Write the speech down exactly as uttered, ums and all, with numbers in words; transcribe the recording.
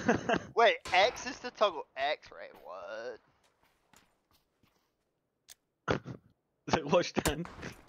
Wait, X is to toggle X, right? What? Watch Dan.